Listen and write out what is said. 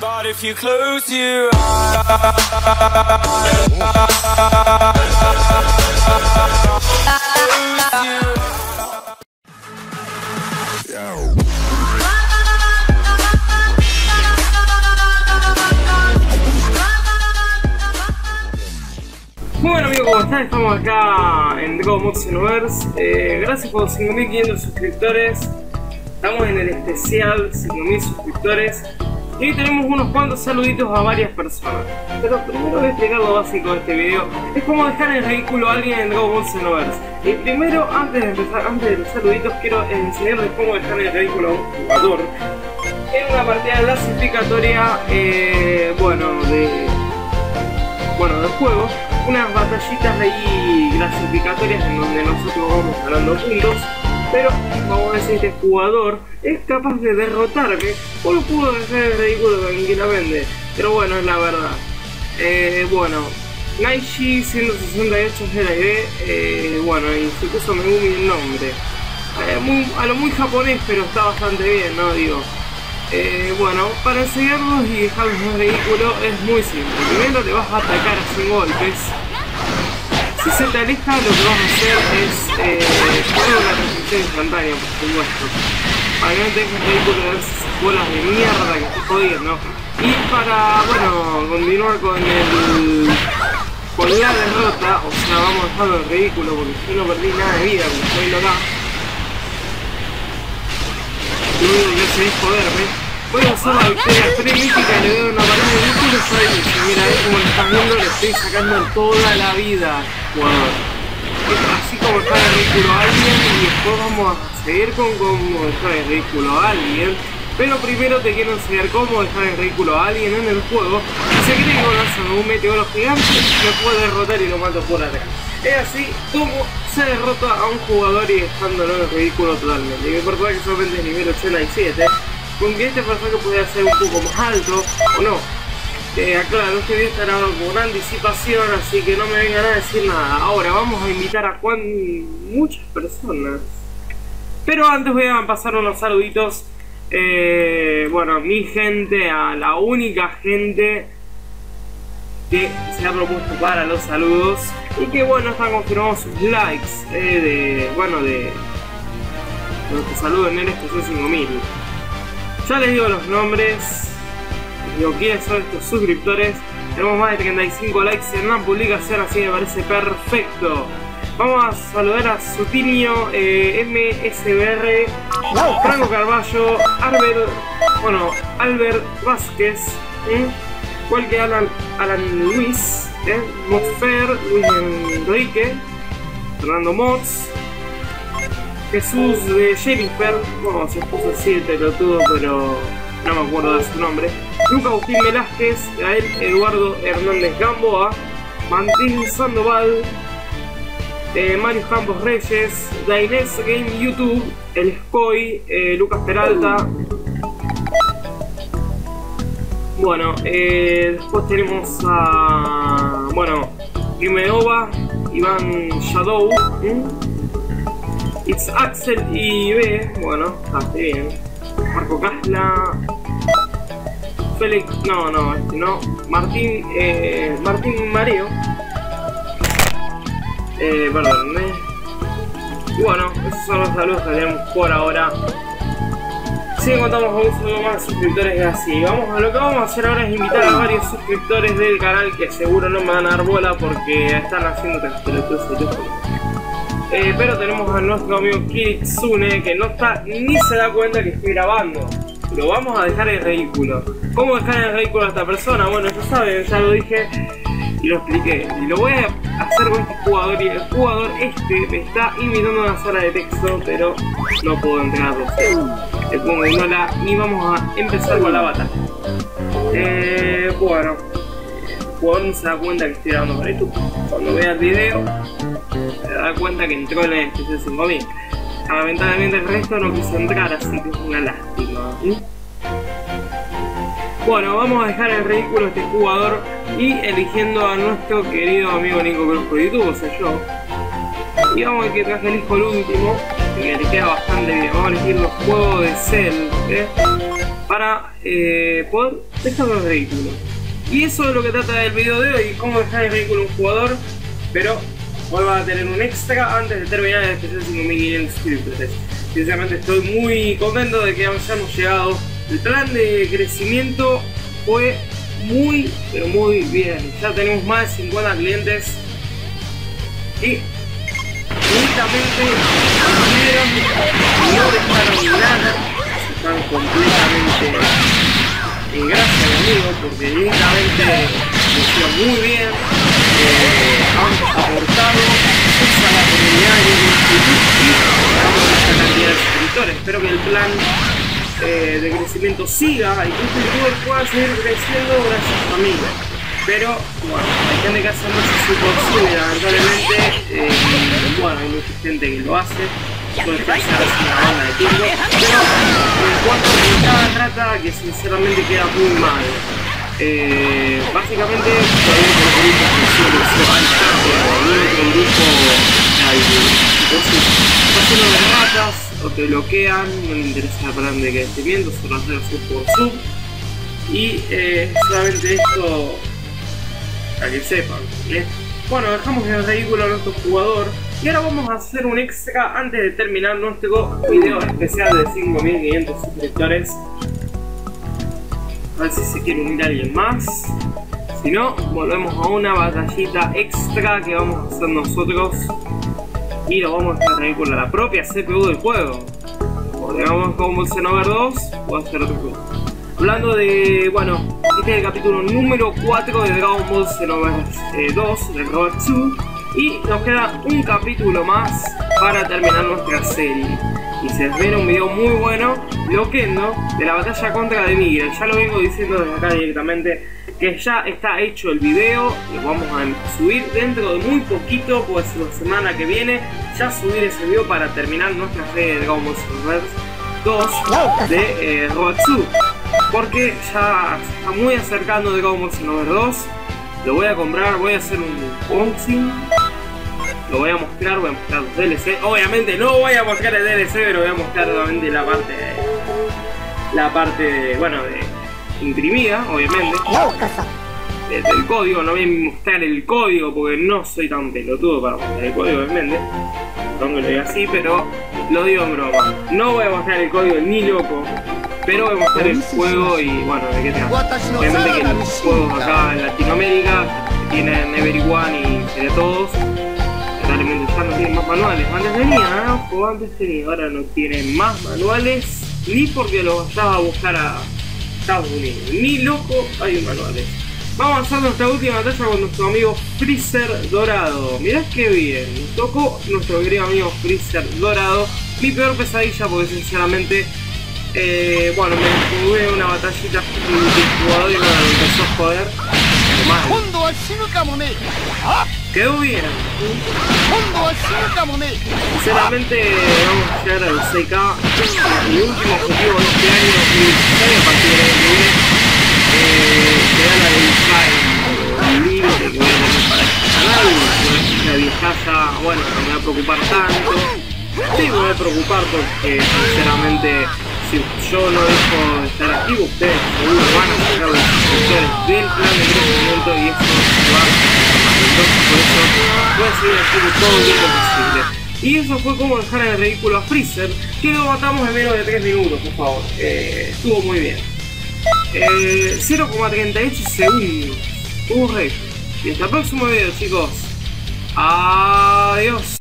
But if you close your eyes, Bueno amigos, ¿cómo están? Estamos acá en Dragon Ball Xenoverse. Gracias por 5.500 suscriptores. Estamos en el especial 5.000 suscriptores. Y hoy tenemos unos cuantos saluditos a varias personas. Pero primero voy a explicar lo básico de este video. Es como dejar en ridículo a alguien en Dragon Ball Xenoverse. Y primero, antes de los saluditos, quiero enseñarles cómo dejar en ridículo a un jugador en una partida clasificatoria, del juego. Unas batallitas ahí clasificatorias en donde nosotros vamos ganando puntos, pero vamos a decir, este jugador es capaz de derrotarme o lo pudo dejar en ridículo tranquilamente, pero bueno, es la verdad. Naishi 168 es la ID, y se puso Megumi el nombre, a lo muy japonés, pero está bastante bien, ¿no? Digo, para enseñarlos y dejarlos en ridículo es muy simple. Primero te vas a atacar sin golpes. Si se te aleja, lo que vas a hacer es poner una transición instantánea, por supuesto, para que no te dejes ridículo de esas bolas de mierda que estoy jodiendo. Y para, continuar con la derrota, o sea, vamos a dejarlo en ridículo porque yo no perdí nada de vida como estoy acá. Lo único que hace es joderme. Voy a usar la victoria frenética y le doy una parada de músculos y mira, como lo están viendo, le estoy sacando toda la vida, jugador. Así como dejar en ridículo a alguien, y después vamos a seguir con cómo dejar en ridículo a alguien. Pero primero te quiero enseñar cómo dejar en ridículo a alguien en el juego. Si se cree que con un meteoro gigante me puede derrotar y lo mato por atrás. Es así como se derrota a un jugador y dejándolo en ridículo totalmente. Y mi personaje solamente es nivel 87. Con que este personaje podría ser un poco más alto o no. Aclaro, este video está grabado con anticipación, así que no me vengan a decir nada. Ahora vamos a invitar a muchas personas. Pero antes voy a pasar unos saluditos. A mi gente, a la única gente que se ha propuesto para los saludos y que están confirmados sus likes de los que saluden en estos 5.000. Ya les digo los nombres, les digo quiénes son estos suscriptores. Tenemos más de 35 likes en la publicación, así me parece perfecto. Vamos a saludar a Sutinio, MSBR, Franco Carballo, Albert Vázquez, cualquier Alan Luis, Mosfer, Luis Enrique, Fernando Mods, Jesús de Jennifer, se puso así el pelotudo, pero no me acuerdo de su nombre, Lucas Agustín Velázquez, Gael Eduardo Hernández Gamboa, Martín Sandoval, Mario Campos Reyes, Dainés Game YouTube, El Scoy, Lucas Peralta. Después tenemos a Rimeova, Iván Shadow, It's Axel y B, está bien. Marco Casla, Félix, Martín Mareo. Perdónenme. Y esos son los saludos que tenemos por ahora. Si contamos con un saludo más de suscriptores, es así. Lo que vamos a hacer ahora es invitar a varios suscriptores del canal que seguro no me van a dar bola porque están haciendo pelotudos y teléfono. Pero tenemos a nuestro amigo Kitsune que no está ni se da cuenta que estoy grabando. Lo vamos a dejar en ridículo. ¿Cómo dejar en ridículo a esta persona? Ya saben, ya lo dije y lo expliqué. Y lo voy a hacer con este jugador, y el jugador me está invitando a una sala de texto, pero no puedo entrarlo. Le pongo ignola y vamos a empezar con la batalla. El jugador no se da cuenta que estoy grabando para YouTube. Cuando vea el video se da cuenta que entró en el especial 5.000. Lamentablemente el resto no quiso entrar, así que es una lástima. Vamos a dejar en ridículo a este jugador y eligiendo a nuestro querido amigo Nico Cruz de YouTube, o sea yo. Y vamos a ver que traje el hijo el último, que le queda bastante bien. Vamos a elegir los juegos de Cell, para para poder dejar los vehículos. Y eso es lo que trata el video de hoy, cómo dejar el vehículo a un jugador, pero hoy va a tener un extra antes de terminar el especial 5500 suscriptores. Sinceramente estoy muy contento de que hayamos llegado. El plan de crecimiento fue muy, pero muy bien. Ya tenemos más de 50 clientes y únicamente no dejaron nada, están completamente en gracia conmigo porque directamente lo hicieron muy bien, han aportado a la comunidad de YouTube y llegamos a esta cantidad de suscriptores. Espero que el plan de crecimiento siga y que este youtuber pueda seguir creciendo gracias a mí. Pero bueno, hay gente que hace mucho su posible, lamentablemente, bueno, hay mucha gente que lo hace, puede pasar así una banda de tiempo, pero en cuanto a cada trata, que sinceramente queda muy mal. Básicamente, todavía por el grupo otro grupo hay, entonces, está lleno de ratas, o te bloquean, no le interesa el plan de crecimiento, solo hacer sub por sub, y solamente esto, para que sepan, ¿eh? Bueno, dejamos el vehículo a nuestro jugador y ahora vamos a hacer un extra antes de terminar nuestro video especial de 5500 suscriptores. A ver si se quiere unir alguien más. Si no, volvemos a una batallita extra que vamos a hacer nosotros y lo vamos a hacer ahí con la propia CPU del juego. O digamos como el Xenover 2 o hacer otro juego. Hablando de, bueno, este es el capítulo número 4 de Dragon Ball Xenover 2, del Road 2, y nos queda un capítulo más para terminar nuestra serie. Y se espera un video muy bueno, Loquendo, de la batalla contra De Miguel. Ya lo vengo diciendo desde acá directamente, que ya está hecho el video, lo vamos a subir dentro de muy poquito, puede ser la semana que viene, ya subir ese video para terminar nuestra serie de Dragon Ball Xenover 2 de Road 2. Porque ya se está muy acercando de Dragon Ball Xenover 2. Lo voy a comprar, voy a hacer un unboxing. Lo voy a mostrar los DLC. Obviamente no voy a mostrar el DLC, pero voy a mostrar nuevamente la parte, bueno, de imprimida, obviamente. Del código, no voy a mostrar el código porque no soy tan pelotudo para mostrar el código, obviamente. Perdón que lo diga así, pero lo digo en broma. No voy a mostrar el código ni loco. Pero voy a mostrar el juego y bueno, de qué trata. Obviamente que los juegos acá en Latinoamérica tienen Everyone y de todos, realmente ya no tienen más manuales. Antes tenía, ojo, antes tenía, ahora no tienen más manuales, ni porque los vayas a buscar a Estados Unidos, ni loco hay manuales. Vamos a hacer nuestra última batalla con nuestro amigo Freezer Dorado. Mirá qué bien, nos tocó nuestro querido amigo Freezer Dorado. Mi peor pesadilla porque sinceramente bueno, me jugué una batallita multijugador y me empezó a joder mal. Quedó bien. Sinceramente vamos a llegar al 6K. Mi último objetivo de este año, 2016, a partir del año que viene, será la del libro que voy a tener para este canal. La viejaza, bueno, no me va a preocupar tanto. Sí, me voy a preocupar porque sinceramente si yo no dejo de estar activo, ustedes seguro van a sacar los suscriptores del plan de crecimiento y eso va a más. Entonces por eso voy a seguir activo todo el tiempo posible. Y eso fue como dejar en el vehículo a Freezer, que lo matamos en menos de 3 minutos, por favor. Estuvo muy bien. 0,38 segundos. Estuvo re. Y hasta el próximo video, chicos. Adiós.